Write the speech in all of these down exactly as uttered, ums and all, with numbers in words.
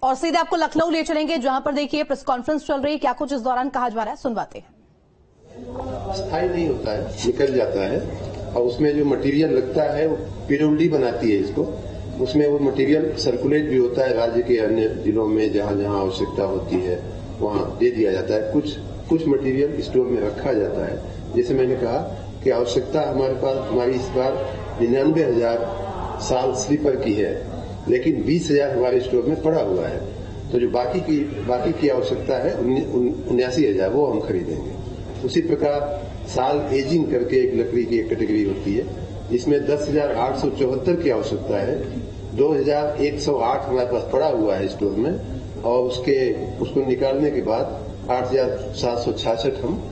और सीधे आपको लखनऊ ले चलेंगे, जहां पर देखिए प्रेस कॉन्फ्रेंस चल रही है। क्या कुछ इस दौरान कहा जा रहा है, सुनवाते हैं। स्थायी नहीं होता है, निकल जाता है और उसमें जो मटेरियल लगता है वो पीडब्ल्यूडी बनाती है इसको। उसमें वो मटेरियल सर्कुलेट भी होता है राज्य के अन्य जिलों में, जहां जहां आवश्यकता होती है वहां दे दिया जाता है। कुछ कुछ मटेरियल स्टोर में रखा जाता है। जैसे मैंने कहा कि आवश्यकता हमारे पास हमारी इस बार निन्यानवे हजार साल स्लीपर की है, लेकिन बीस हजार हमारे स्टोर में पड़ा हुआ है। तो जो बाकी की बाकी की आवश्यकता है उन्यासी हजार वो हम खरीदेंगे। उसी प्रकार साल एजिंग करके एक लकड़ी की एक कैटेगरी होती है, इसमें दस हजार आठ सौ चौहत्तर की आवश्यकता है। दो हजार एक सौ आठ हमारे पास पड़ा हुआ है स्टोर में, और उसके उसको निकालने के बाद आठ हजार सात सौ छियासठ हम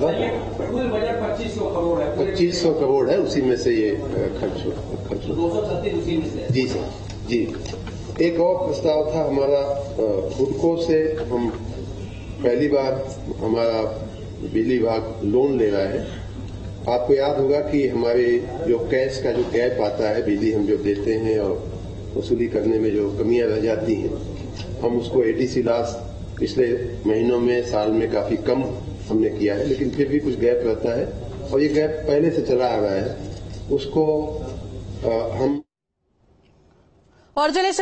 पच्चीस सौ करोड़ है, उसी में से ये खर्च खर्च दो सौ छत्तीस उसी में से। जी सर जी। एक और प्रस्ताव था हमारा, हुडको से हम पहली बार हमारा बिजली विभाग लोन ले रहा है। आपको याद होगा कि हमारे जो कैश का जो गैप आता है, बिजली हम जो देते हैं और वसूली करने में जो कमियां रह जाती हैं, हम उसको एडीसी लॉस पिछले महीनों में साल में काफी कम हमने किया है, लेकिन फिर भी कुछ गैप रहता है और ये गैप पहले से चला आ रहा है। उसको आ, हम और